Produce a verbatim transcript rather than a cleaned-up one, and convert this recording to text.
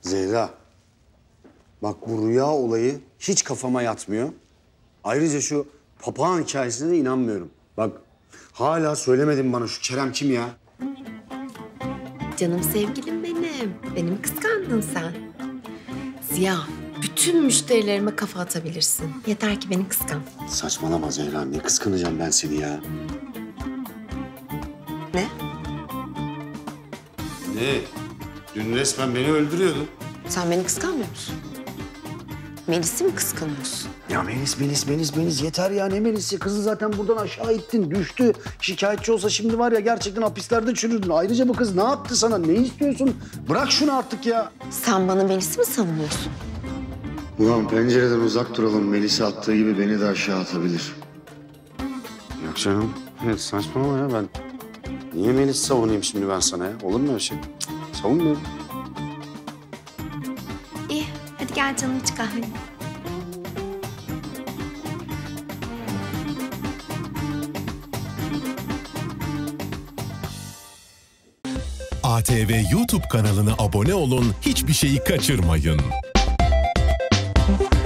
Zehra, bak bu rüya olayı hiç kafama yatmıyor. Ayrıca şu papağan hikayesine de inanmıyorum. Bak hala söylemedin bana şu Kerem kim ya? Canım sevgilim benim. Beni mi kıskandın sen? Ziya, bütün müşterilerime kafa atabilirsin. Yeter ki beni kıskan. Saçmalama Zehra, ne kıskanacağım ben seni ya? Ne? Ne? Dün resmen beni öldürüyordun. Sen beni kıskanmıyor musun? Melis'i mi kıskanıyorsun? Ya Melis, Melis, Melis, Melis yeter ya, ne Melis'i? Kızı zaten buradan aşağı ittin, düştü. Şikayetçi olsa şimdi var ya gerçekten hapislerde çürürdün. Ayrıca bu kız ne yaptı sana? Ne istiyorsun? Bırak şunu artık ya. Sen bana Melis'i mi savunuyorsun? Ulan pencereden uzak duralım. Melis'i attığı gibi beni de aşağı atabilir. Yok canım. Evet, saçmalama ya ben. Niye Melis'i savunayım şimdi ben sana ya? Olur mu öyle şey? Cık, savunmuyorum. İyi, hadi gel canım iç kahveni. A T V YouTube kanalına abone olun, hiçbir şeyi kaçırmayın.